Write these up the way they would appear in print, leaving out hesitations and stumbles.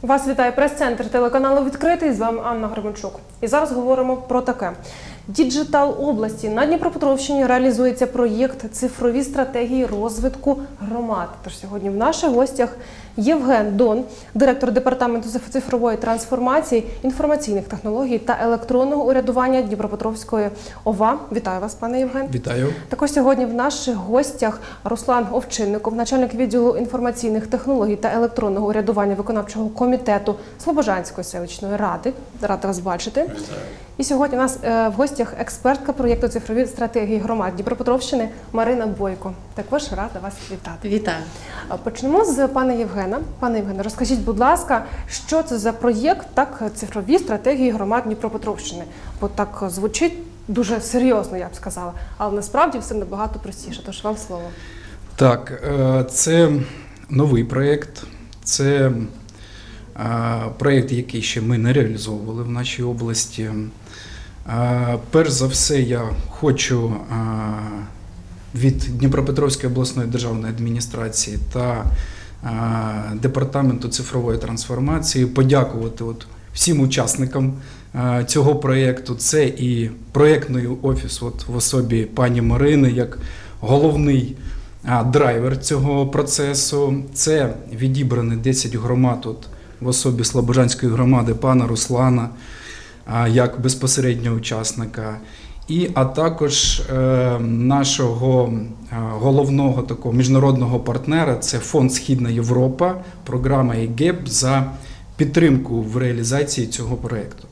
Вас вітає прес-центр телеканалу «Відкритий». З вами Анна Гребенчук. І зараз говоримо про таке. Діджитал області. На Дніпропетровщині реалізується проєкт «Цифрові стратегії розвитку громад». Тож сьогодні в наших гостях Євген Дон, директор департаменту цифрової трансформації, інформаційних технологій та електронного урядування Дніпропетровської ОВА. Вітаю вас, пане Євген. Вітаю. Також сьогодні в наших гостях Руслан Овчинников, начальник відділу інформаційних технологій та електронного урядування виконавчого комітету Слобожанської селищної ради. Рада вас бачити. Вітаю. І сьогодні у нас в гостях експертка проєкту «Цифрові стратегії громад» Дніпропетровщини Марина Бойко. Також рада вас вітати. Вітаю. Почнемо з пана Євгена. Пане Євгене, розкажіть, будь ласка, що це за проєкт, так, «Цифрові стратегії громад Дніпропетровщини»? Бо так звучить дуже серйозно, я б сказала, але насправді все набагато простіше. Тож вам слово. Так, це новий проєкт, це проєкт, який ще ми не реалізовували в нашій області. Перш за все, я хочу від Дніпропетровської обласної державної адміністрації та департаменту цифрової трансформації подякувати всім учасникам цього проєкту. Це і проєктний офіс в особі пані Марини як головний драйвер цього процесу. Це відібрані 10 громад в особі Слобожанської громади пана Руслана як безпосереднього учасника. А також нашого головного такого міжнародного партнера – це Фонд «Східна Європа», програма ЕГЕП за підтримку в реалізації цього проєкту.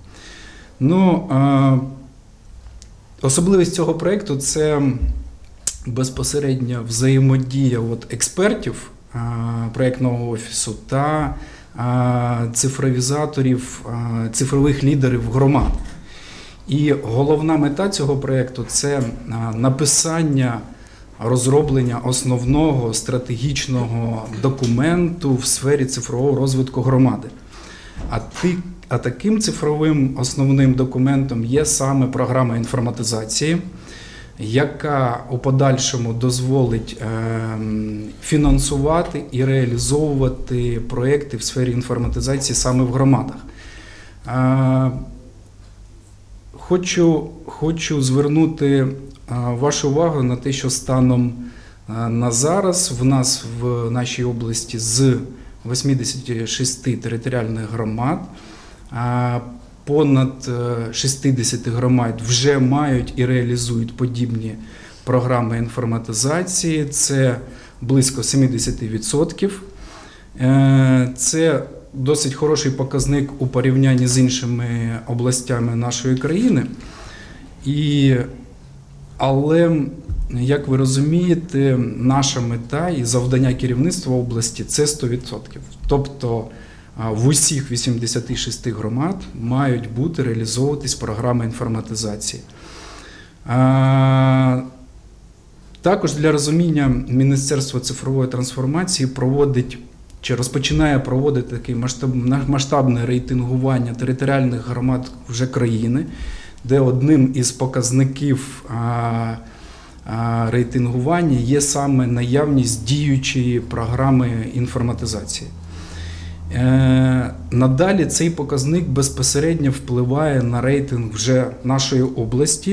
Особливість цього проєкту – це безпосередня взаємодія експертів проєктного офісу та цифровізаторів, цифрових лідерів громад. І головна мета цього проєкту – це написання, розроблення основного стратегічного документу в сфері цифрового розвитку громади. А таким цифровим основним документом є саме програма інформатизації, яка у подальшому дозволить фінансувати і реалізовувати проєкти в сфері інформатизації саме в громадах. Хочу звернути вашу увагу на те, що станом на зараз в нас в нашій області з 86 територіальних громад понад 60 громад вже мають і реалізують подібні програми інформатизації. Це близько 70%. Це досить хороший показник у порівнянні з іншими областями нашої країни. Але, як ви розумієте, наша мета і завдання керівництва області – це 100%. Тобто в усіх 86 громад мають бути реалізовуватись програми інформатизації. Також для розуміння Міністерство цифрової трансформації розпочинає проводити таке масштабне рейтингування територіальних громад вже країни, де одним із показників рейтингування є саме наявність діючої програми інформатизації. Надалі цей показник безпосередньо впливає на рейтинг вже нашої області.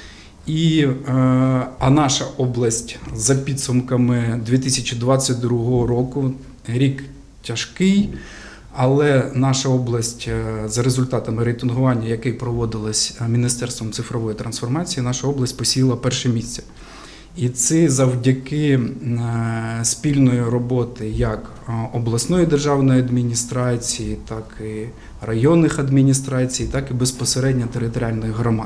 А наша область за підсумками 2022 року, рік тяжкий, але наша область за результатами рейтингування, яке проводилось Міністерством цифрової трансформації, наша область посіла перше місце. І це завдяки спільної роботи як обласної державної адміністрації, так і районних адміністрацій, так і безпосередньо територіальних громад.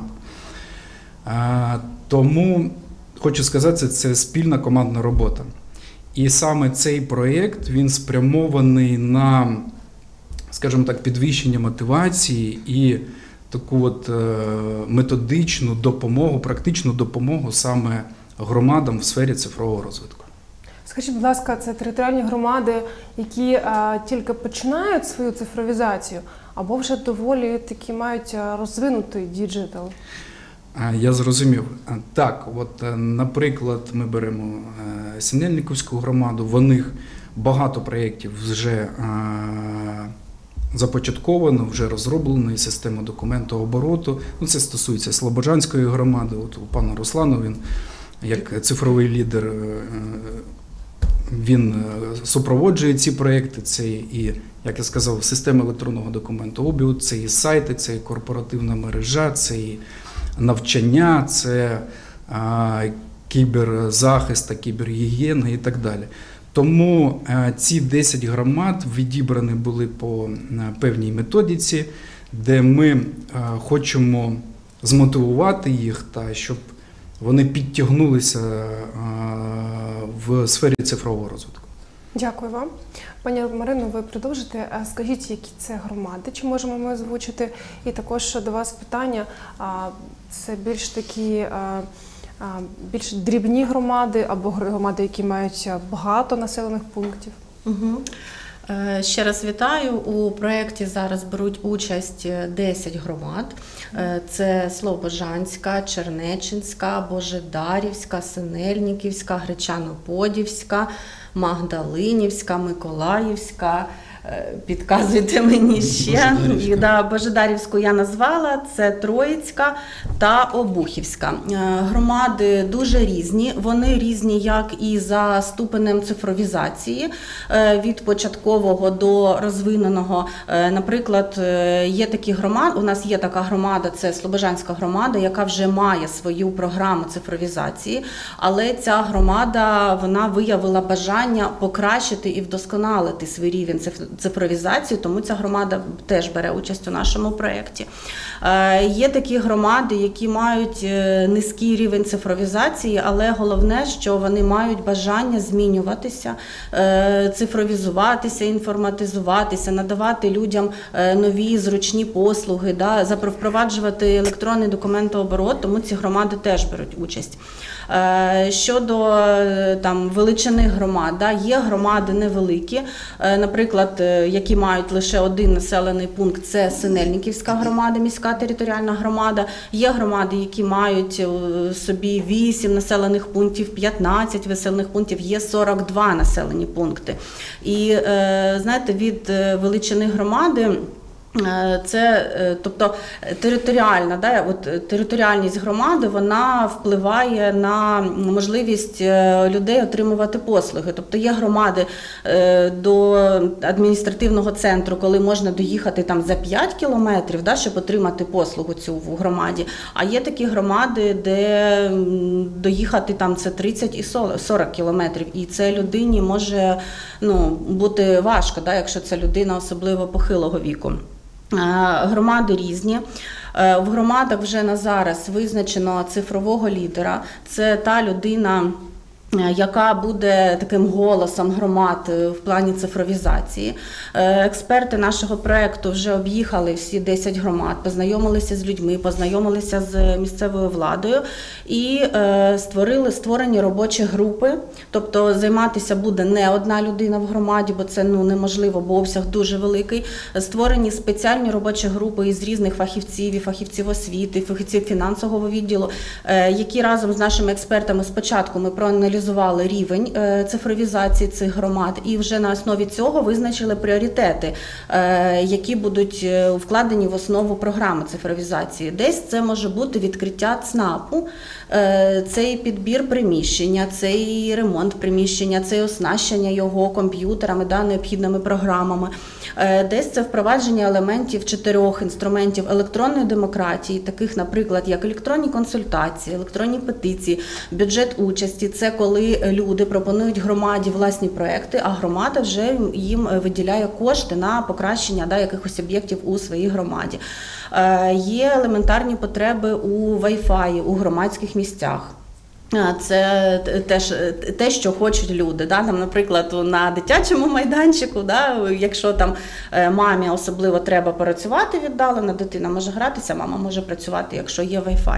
Тому, хочу сказати, це спільна командна робота. І саме цей проєкт, він спрямований на, скажімо так, підвищення мотивації і таку методичну допомогу, практичну допомогу саме громадам в сфері цифрового розвитку. Скажіть, будь ласка, це територіальні громади, які тільки починають свою цифровізацію, або вже доволі таки мають розвинутий діджитал? Я зрозумів. Так, наприклад, ми беремо Синельниківську громаду, в них багато проєктів вже започатковано, вже розроблено і система документообороту. Ну, це стосується Слободжанської громади. От у пана Руслану, він як цифровий лідер, він супроводжує ці проекти. Це і, як я сказав, система електронного документообігу, це і сайти, це і корпоративна мережа, це і навчання, це кіберзахист, кібергігієна і так далі. Тому ці 10 громад відібрані були по певній методиці, де ми хочемо змотивувати їх, та щоб вони підтягнулися в сфері цифрового розвитку. Дякую вам. Пані Марино, ви продовжите. Скажіть, які це громади, чи можемо ми озвучити? І також до вас питання, це більш такі більш дрібні громади або громади, які мають багато населених пунктів? Угу. Ще раз вітаю. У проєкті зараз беруть участь 10 громад. Це Слобожанська, Чернеччинська, Божедарівська, Синельниківська, Гречано-Подільська, Магдалинівська, Миколаївська. Підказуйте мені ще. Божедарівську я назвала, це Троїцька та Обухівська. Громади дуже різні, вони різні як і за ступенем цифровізації, від початкового до розвиненого. Наприклад, є такі громади, у нас є така громада, це Слобожанська громада, яка вже має свою програму цифровізації, але ця громада, вона виявила бажання покращити і вдосконалити свій рівень цифровізації, тому ця громада теж бере участь у нашому проєкті. Є такі громади, які мають низький рівень цифровізації, але головне, що вони мають бажання змінюватися, цифровізуватися, інформатизуватися, надавати людям нові зручні послуги, впроваджувати електронний документооборот, тому ці громади теж беруть участь. Щодо величини громад, є громади невеликі, наприклад, які мають лише один населений пункт, це Синельниківська громада, міська територіальна громада. Є громади, які мають собі 8 населених пунктів, 15 населених пунктів, є 42 населені пункти. І, знаєте, від величини громади, це, тобто, територіальність громади, вона впливає на можливість людей отримувати послуги. Тобто є громади до адміністративного центру, коли можна доїхати за 5 кілометрів, щоб отримати послугу цю в громаді, а є такі громади, де доїхати це 30 і 40 кілометрів, і це людині може бути важко, якщо це людина особливо похилого віку. Громади різні. В громадах вже на зараз визначено цифрового лідера. Це та людина, яка буде таким голосом громад в плані цифровізації. Експерти нашого проєкту вже об'їхали всі 10 громад, познайомилися з людьми, познайомилися з місцевою владою і створені робочі групи. Тобто займатися буде не одна людина в громаді, бо це неможливо, бо обсяг дуже великий. Створені спеціальні робочі групи із різних фахівців, і фахівців освіти, фахівців фінансового відділу, які разом з нашими експертами спочатку ми проаналізували рівень цифровізації цих громад і вже на основі цього визначили пріоритети, які будуть вкладені в основу програми цифровізації. Десь це може бути відкриття ЦНАПу, цей підбір приміщення, цей ремонт приміщення, цей оснащення його комп'ютерами, необхідними програмами. Десь це впровадження елементів 4 інструментів електронної демократії, таких, наприклад, як електронні консультації, електронні петиції, бюджет участі. Це коли люди пропонують громаді власні проекти, а громада вже їм виділяє кошти на покращення якихось об'єктів у своїй громаді. Є елементарні потреби у Wi-Fi у громадських місцях. Це теж те, що хочуть люди. Наприклад, на дитячому майданчику, якщо мамі особливо треба працювати віддалено, дитина може гратися, мама може працювати, якщо є Wi-Fi.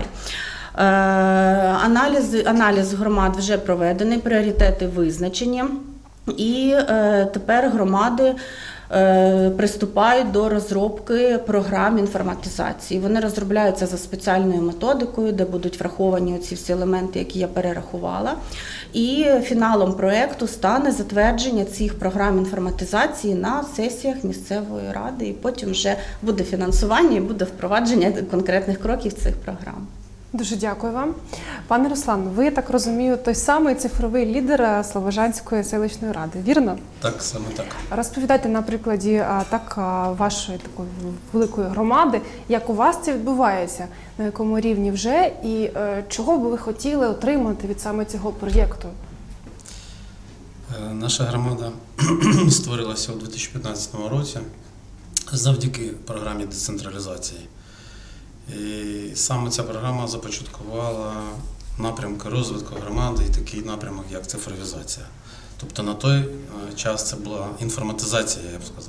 Аналіз громад вже проведений, пріоритети визначені. І тепер громади приступають до розробки програм інформатизації. Вони розробляються за спеціальною методикою, де будуть враховані ці всі елементи, які я перерахувала. І фіналом проєкту стане затвердження цих програм інформатизації на сесіях місцевої ради, і потім вже буде фінансування і буде впровадження конкретних кроків цих програм. Дуже дякую вам. Пане Руслан, ви, я так розумію, той самий цифровий лідер Слобожанської селищної ради, вірно? Так, саме так. Розповідайте на прикладі вашої такої великої громади, як у вас це відбувається, на якому рівні вже і чого би ви хотіли отримати від саме цього проєкту? Наша громада створилася у 2015 році завдяки програмі децентралізації. І саме ця програма започаткувала напрямки розвитку громади і такий напрямок, як цифровізація. Тобто на той час це була інформатизація, я б сказав.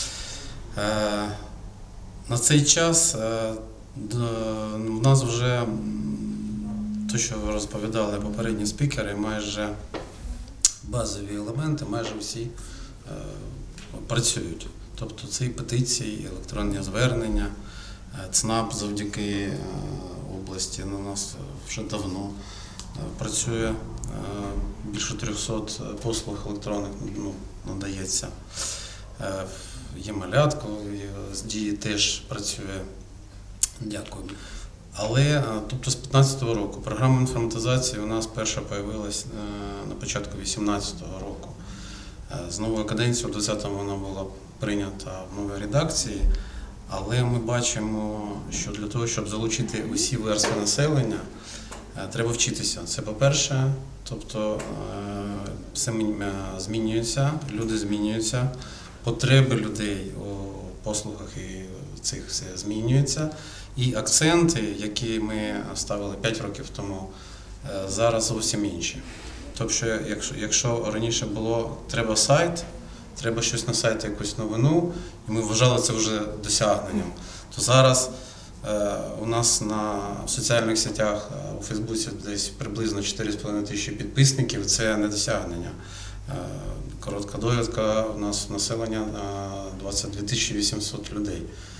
На цей час в нас вже, те, що розповідали попередні спікери, майже базові елементи, майже всі працюють. Тобто це і петиції, і електронні звернення, ЦНАП завдяки області на нас вже давно працює, більше 300 послуг електронних надається. Є малятко, з Дії теж працює, дякую. Але тобто з 2015 року програма інформатизації у нас перша з'явилася на початку 2018 року. З новою каденцією, у 2020-му вона була прийнята в новій редакції. Але ми бачимо, що для того, щоб залучити усі верстви населення, треба вчитися. Це по-перше, тобто все змінюється, люди змінюються, потреби людей у послугах і цих все змінюються. І акценти, які ми ставили 5 років тому, зараз зовсім інші. Тобто, якщо раніше було «треба сайт», треба щось на сайті, якусь новину, і ми вважали це вже досягненням, то зараз у нас в соціальних сетях, у Фейсбуці десь приблизно 4,5 тисячі підписників, це не досягнення. Коротка довідка, у нас населення 22 800 людей,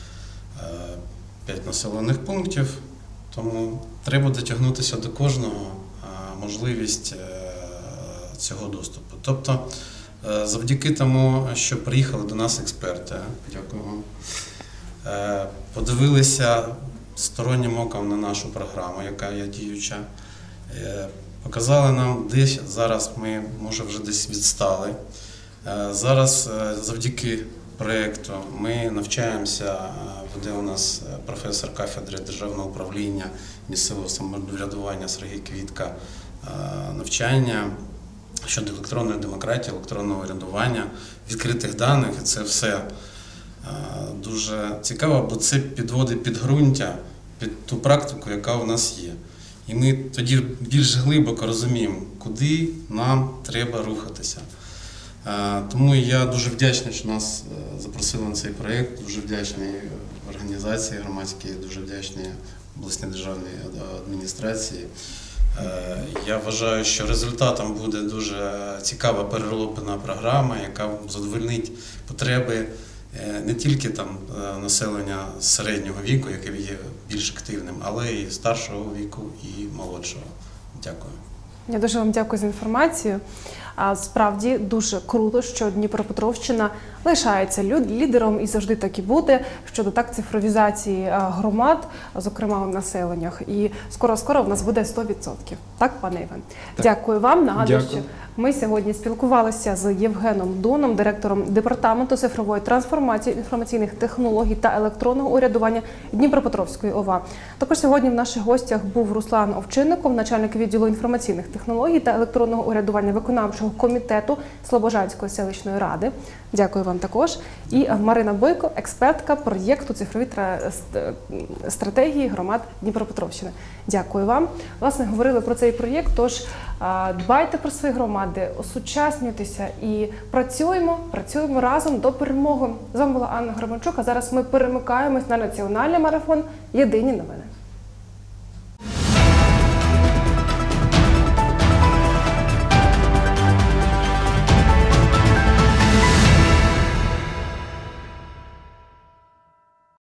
5 населених пунктів, тому треба дотягнутися до кожного, можливість цього доступу. Тобто, завдяки тому, що приїхали до нас експерти, дякую вам, подивилися стороннім оком на нашу програму, яка є діюча, показали нам, де зараз ми, може, вже десь відстали. Зараз завдяки проєкту ми навчаємося, веде у нас професор кафедри державного управління, місцевого самоврядування Сергій Квітка, навчання щодо електронної демократії, електронного урядування, відкритих даних, і це все дуже цікаво, бо це підводить підґрунтя під ту практику, яка у нас є. І ми тоді більш глибоко розуміємо, куди нам треба рухатися. Тому я дуже вдячний, що нас запросили на цей проєкт, дуже вдячний організації громадській, дуже вдячний обласній державній адміністрації. Я вважаю, що результатом буде дуже цікава перероблена програма, яка задовольнить потреби не тільки населення середнього віку, яке є більш активним, але і старшого віку, і молодшого. Дякую. Я дуже вам дякую за інформацію. Справді дуже круто, що Дніпропетровщина лишається лідером і завжди так і буде щодо цифровізації громад, зокрема у населеннях. І скоро в нас буде 100%. Так, пане Іван? Дякую вам. Нагадую, що ми сьогодні спілкувалися з Євгеном Доном, директором Департаменту цифрової трансформації, інформаційних технологій та електронного урядування Дніпропетровської ОВА. Також сьогодні в наших гостях був Руслан Овчинников, начальник відділу інформаційних технологій та електронного урядування виконавчого комітету Слобожанської селищної ради. Дякую вам також. І Марина Бойко, експертка проєкту цифрові стратегії громад Дніпропетровщини. Дякую вам. Власне, говорили про цей проєкт, тож дбайте про свої громади, осучаснюйтеся і працюємо разом до перемоги. З вами була Анна Гребенчук, а зараз ми перемикаємось на національний марафон «Єдині новини».